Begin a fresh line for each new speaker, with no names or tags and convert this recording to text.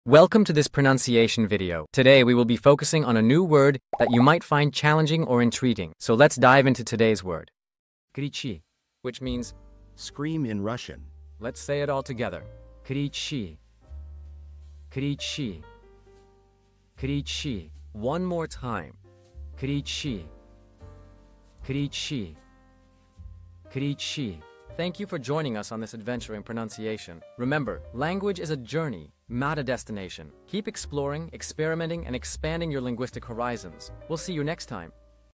Welcome to this pronunciation video. Today we will be focusing on a new word that you might find challenging or intriguing. So let's dive into today's word. Кричи, which means
Scream in Russian.
let's say it all together. Кричи. Кричи. Кричи. One more time. Кричи. Кричи. Кричи. Thank you for joining us on this adventure in pronunciation. Remember, language is a journey, not a destination. Keep exploring, experimenting, and expanding your linguistic horizons. We'll see you next time.